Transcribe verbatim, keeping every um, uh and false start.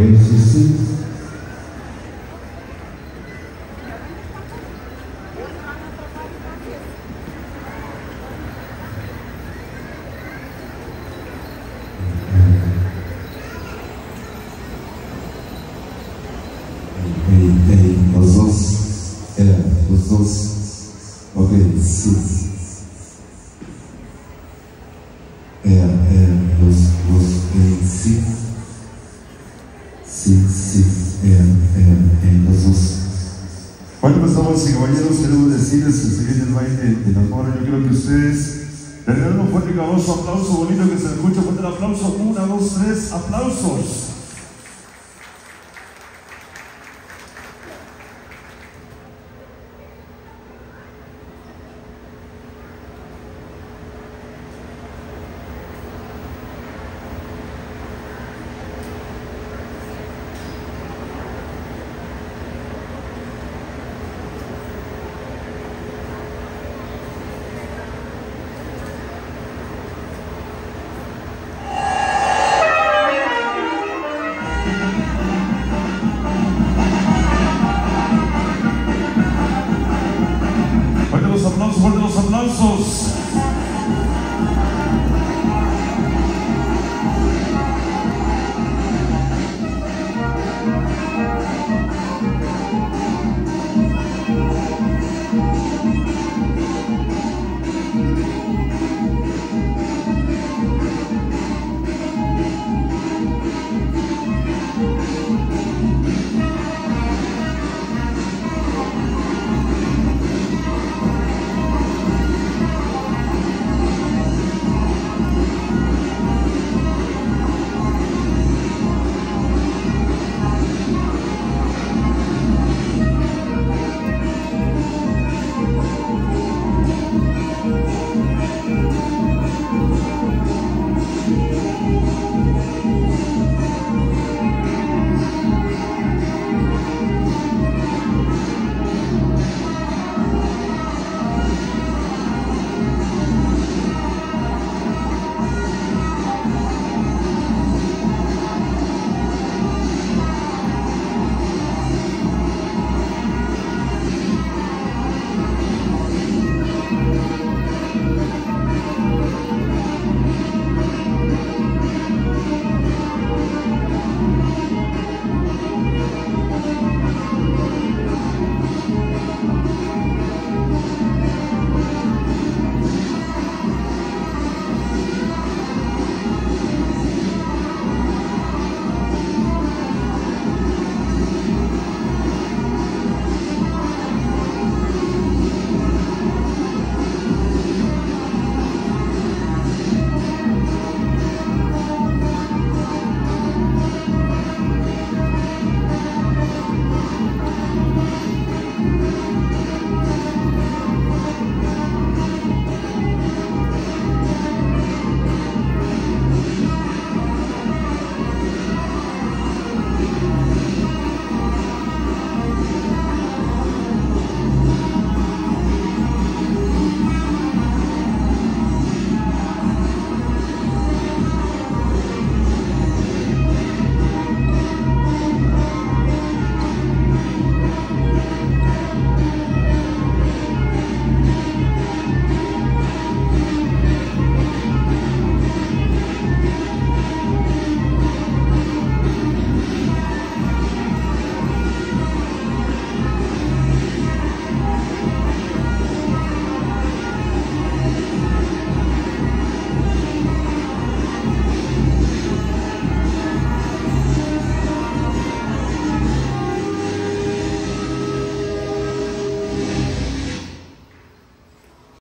sí, sí. Hey, hey, los dos. Era, los dos. Ok, sí. Era, era, los, los, eh, sí. Sí, sí, era, era, eh, los dos. Bueno, pues damas y caballeros, queremos decirles que se viene el baile de la mora. Yo creo que ustedes le regalan un fuerte y caballoso aplauso bonito que se escucha. Fuerte el aplauso. Una, dos, tres, aplausos.